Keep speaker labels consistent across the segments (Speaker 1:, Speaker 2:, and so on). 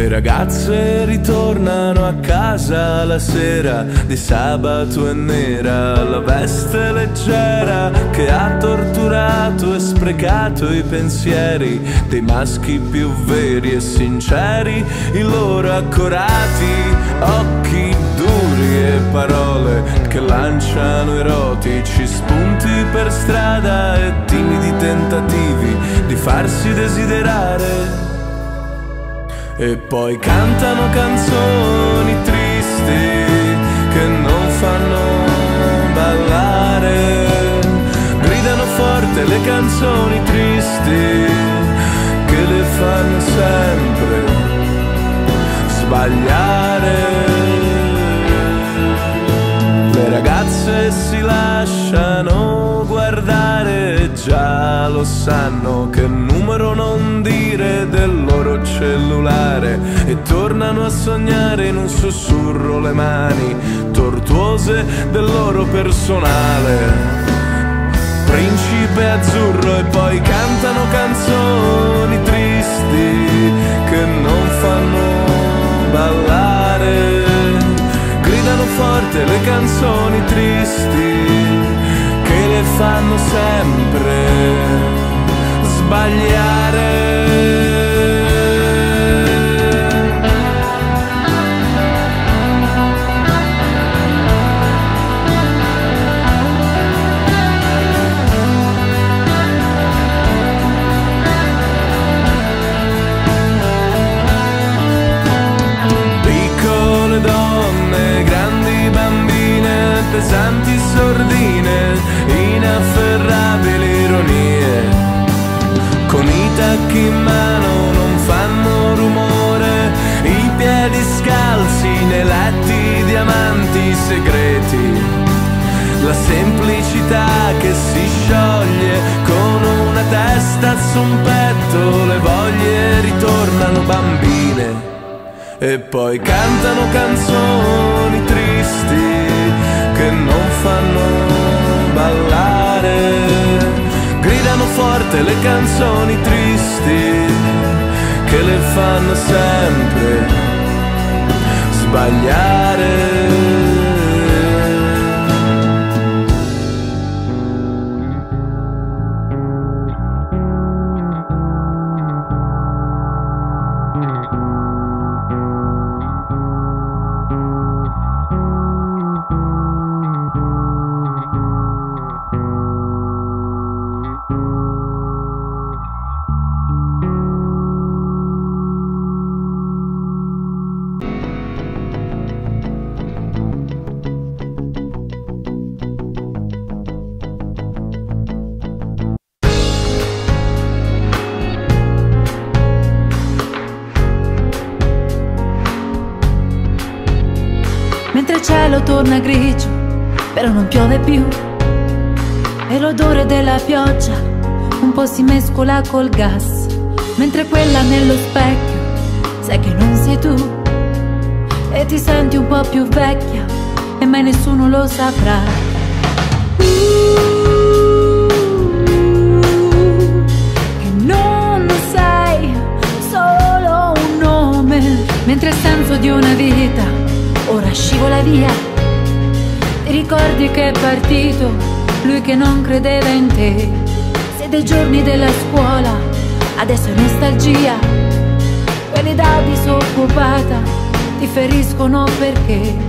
Speaker 1: Le ragazze ritornano a casa la sera di sabato e nera, la veste leggera che ha torturato e sprecato i pensieri dei maschi più veri e sinceri, i loro accorati occhi duri e parole che lanciano erotici spunti per strada e timidi tentativi di farsi desiderare. E poi cantano canzoni tristi che non fanno ballare, gridano forte le canzoni tristi che le fanno sempre sbagliare. Le ragazze si lasciano guardare, già lo sanno che numero non dire del loro cellulare, e tornano a sognare in un sussurro le mani tortuose del loro personale. Principe azzurro, e poi cantano canzoni tristi che non fanno ballare, gridano forte le canzoni tristi che le fanno sempre sbagliare. Piccole donne, grandi bambine, pesanti sordine, inafferrabili ironie, con i tacchi in mano non fanno rumore, i piedi scalzi nei letti di amanti segreti, la semplicità che si scioglie con una testa su un petto, le voglie ritornano bambine. E poi cantano canzoni tristi che non fanno ballare, gridano forte le canzoni tristi che le fanno sempre sbagliare.
Speaker 2: Mentre il cielo torna grigio, però non piove più, e l'odore della pioggia un po' si mescola col gas, mentre quella nello specchio sai che non sei tu, e ti senti un po' più vecchia e mai nessuno lo saprà. Che non sei solo un nome, mentre il senso di una vita ora scivola via. Ti ricordi che è partito lui che non credeva in te, se dei giorni della scuola adesso è nostalgia, quelli da disoccupata ti feriscono perché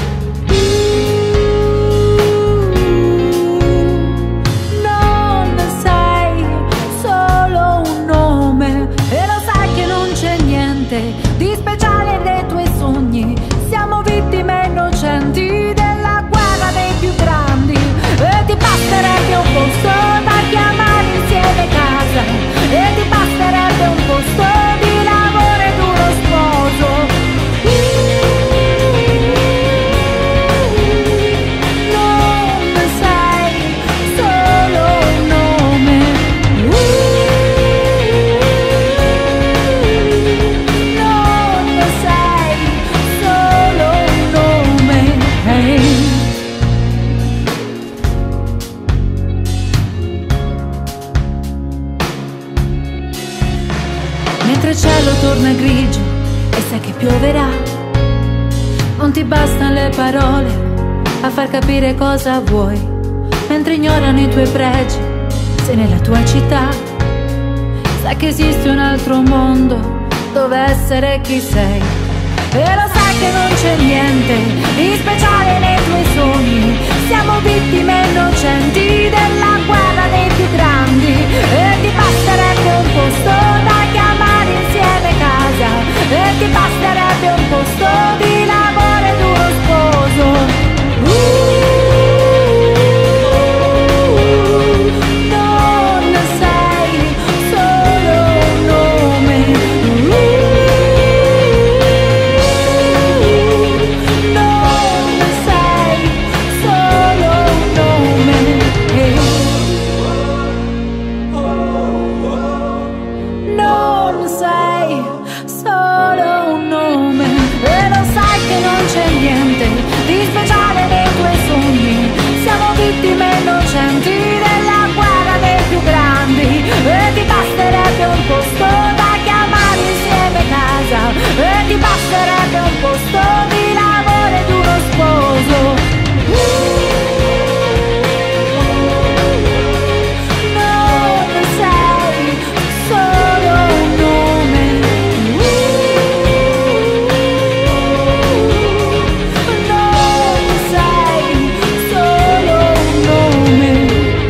Speaker 2: non sei solo un nome, e lo sai che non c'è niente di speciale nei tuoi sogni. Siamo vittime innocenti della guerra dei più grandi, e ti basterebbe un posto da chiamare insieme casa, e ti basterebbe un posto di lavoro ed uno sposo. Non sei solo un nome, non sei solo un nome. Mentre il cielo torna grigio e sai che pioverà. Non ti bastano le parole a far capire cosa vuoi, mentre ignorano i tuoi pregi. Sei nella tua città, sai che esiste un altro mondo dove essere chi sei, e lo sai che non c'è niente di speciale nei tuoi sogni. Siamo vittime innocenti della guerra dei più grandi, e ti basterebbe un posto da chiamare insieme casa, e ti basterebbe un posto di lavoro ed uno sposo. Non sei solo un nome, non sei solo un nome, non sei solo un nome, e lo sai che non c'è niente di speciale nei tuoi sogni. Siamo vittime innocenti della guerra dei più grandi, e ti basterebbe un posto da chiamare insieme casa, e ti basterebbe un posto di lavoro ed uno sposo. Non sei solo un nome, non sei solo un nome.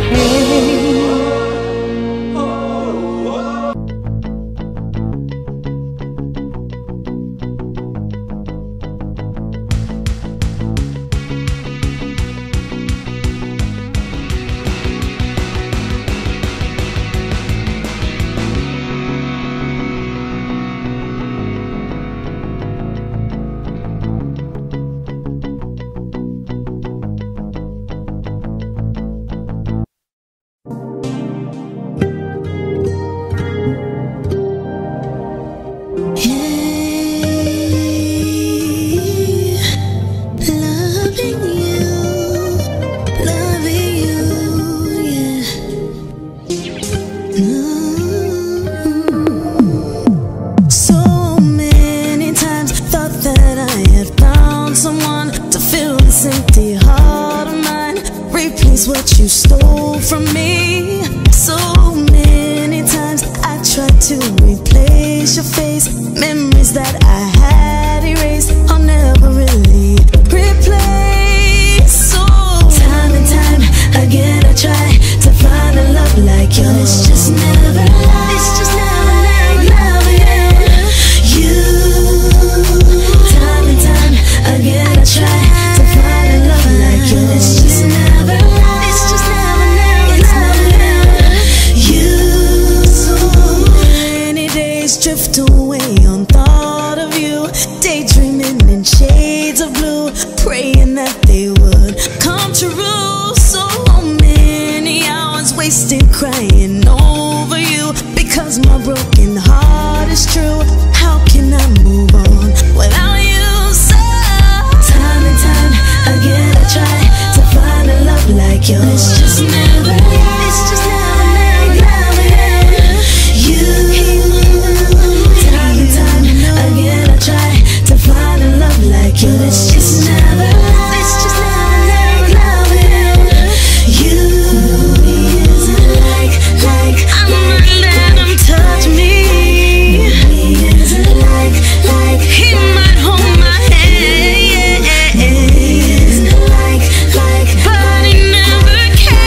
Speaker 3: What you stole from me. So many times I tried to replace your face. Memories that I had erased, I'll never really replace. So time and time again I try to find a love like yours. It's just never love. It's just never loving you. Time and time again I try to find a love like yours. It's just never love. Drift away on thought of you, daydreaming in shades of blue, praying that they would come true. So many hours wasted crying over you, because my broken heart is true. How can I move on without you? So time and time again I try to find a love like yours. It's just never, it's just never again I try to find a love like yours. It's just never, it's just never loving you. Is it like I'm not letting him touch me? Is it like he might hold my hand? Is it like but he never can?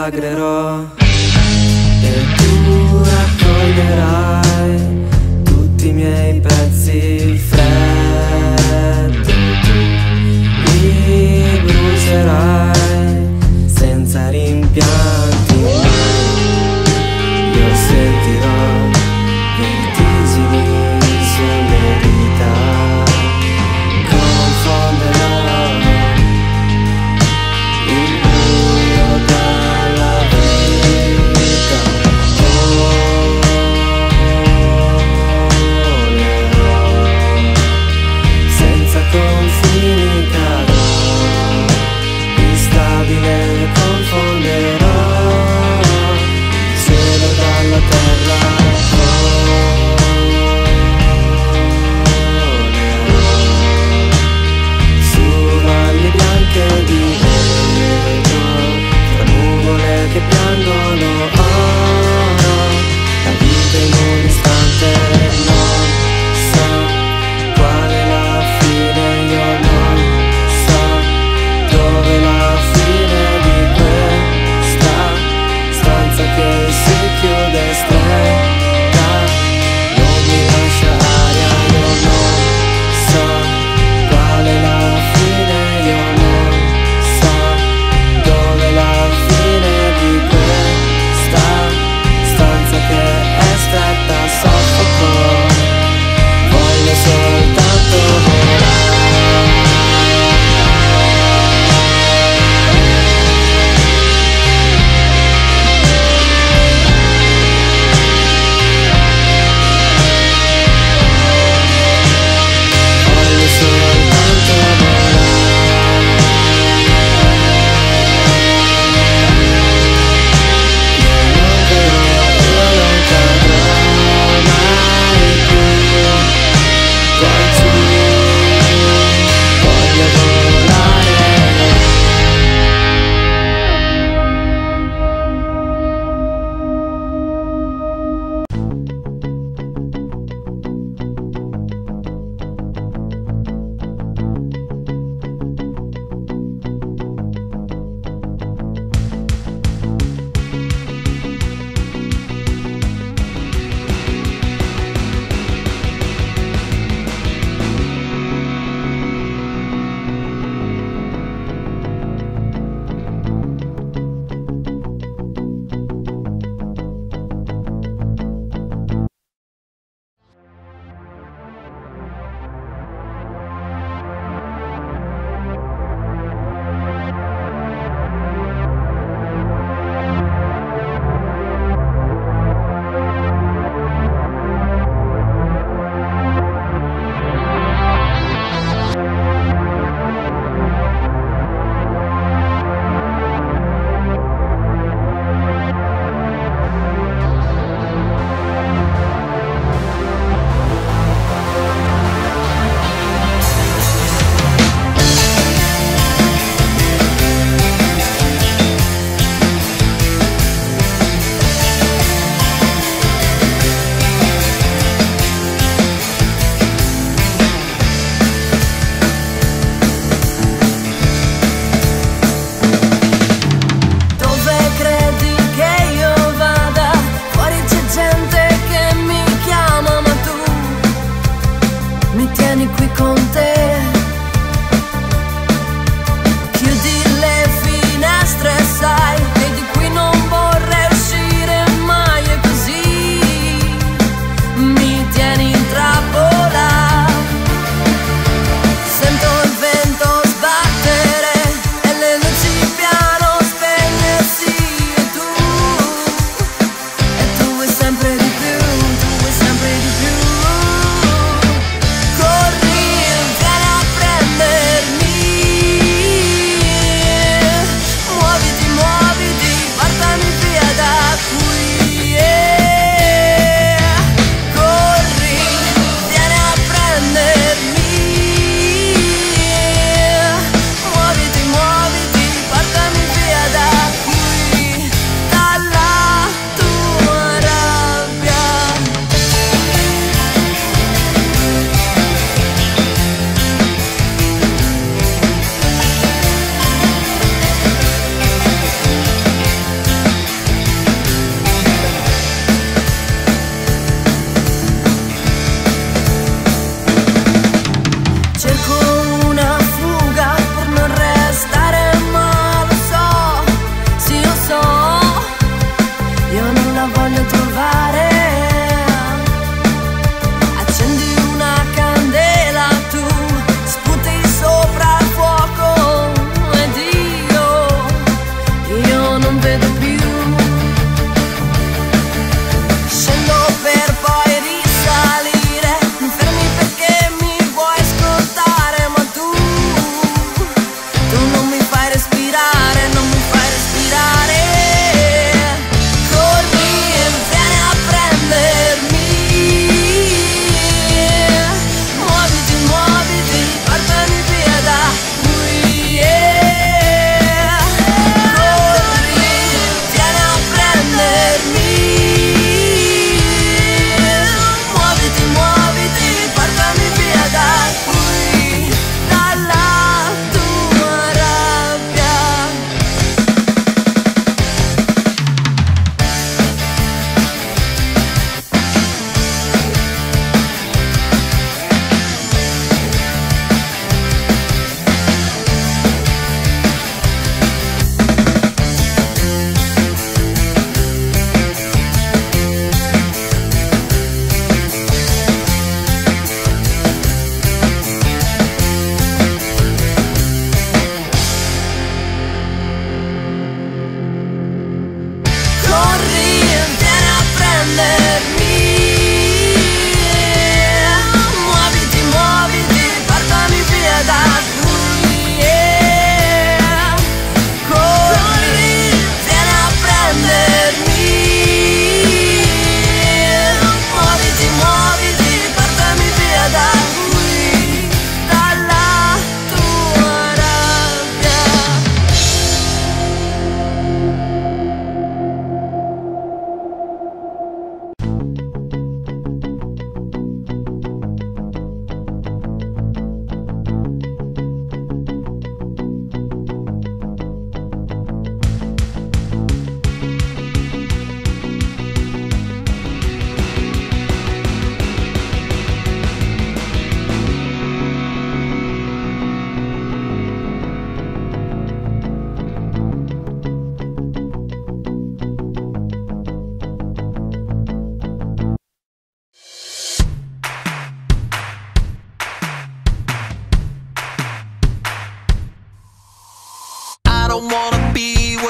Speaker 4: deflagrerò e tu raccoglierai tutti i miei pezzi freddi, li brucerai senza rimpianti. Io sentirò vertigini sulle dita, confonderò il buio dalla vita.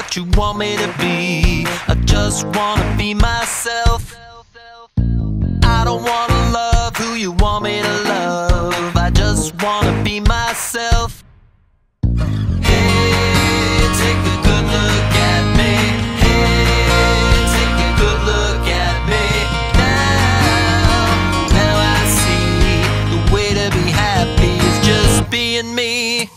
Speaker 5: what you want me to be. I just wanna be myself. I don't wanna love who you want me to love. I just wanna be myself. Hey, take a good look at me. Hey, take a good look at me. Now I see the way to be happy is just being me.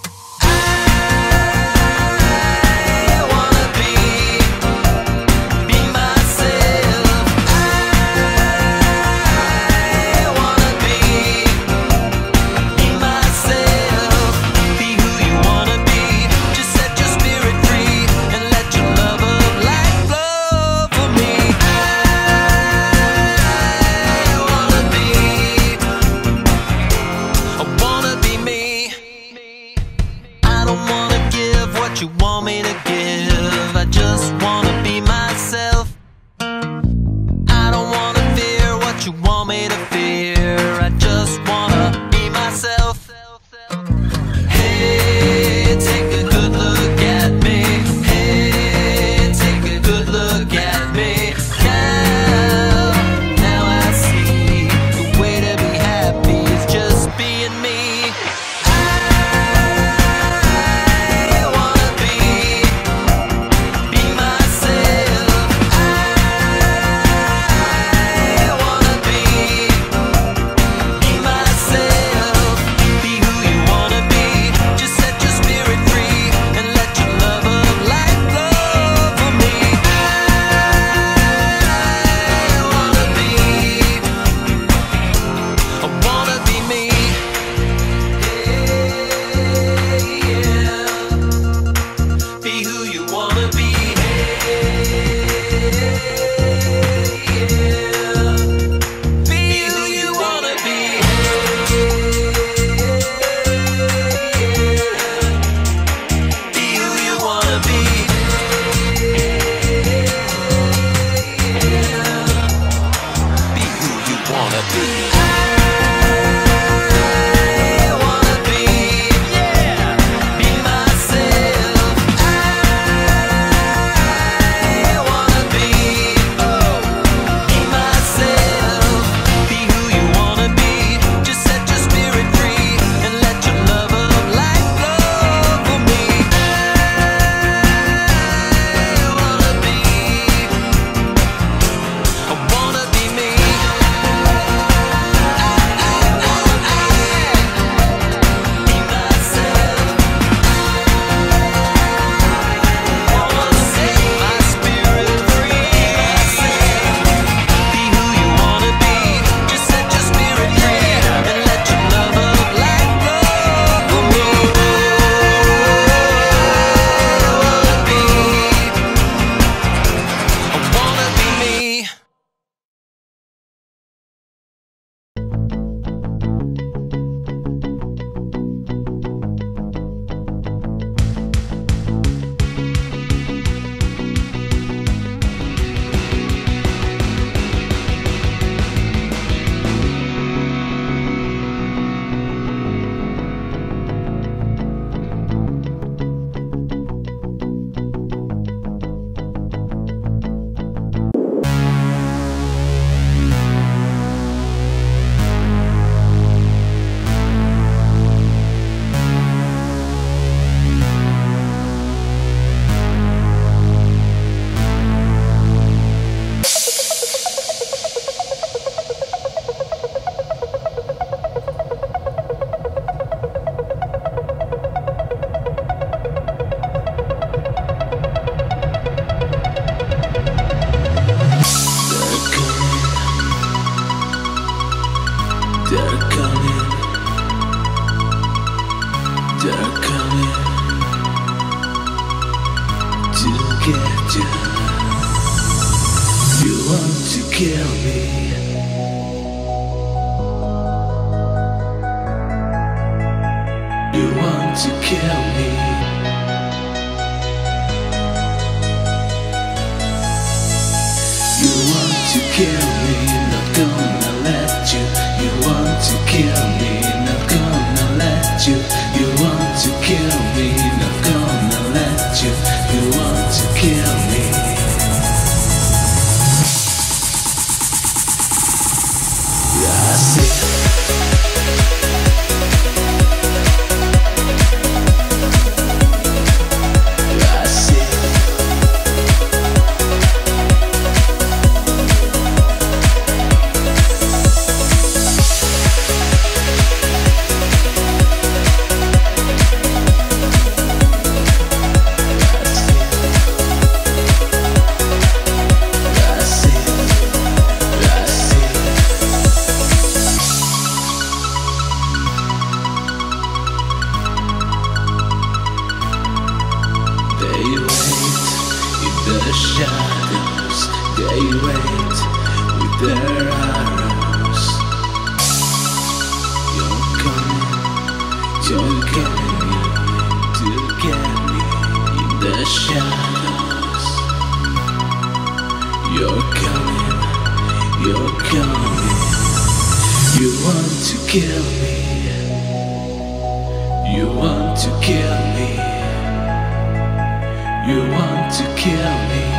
Speaker 5: You want me to give, I just wanna be myself. I don't wanna fear what you want me to fear. I just wanna be myself. Hey, take a good look at me. Hey, take a good look at me. Now I see the way to be happy is just being me.
Speaker 1: You want to kill me, not gonna let you. You want to kill They wait with their arrows. You're coming to get me in the shadows. You're coming. You want to kill me. You want to kill me. You want to kill me.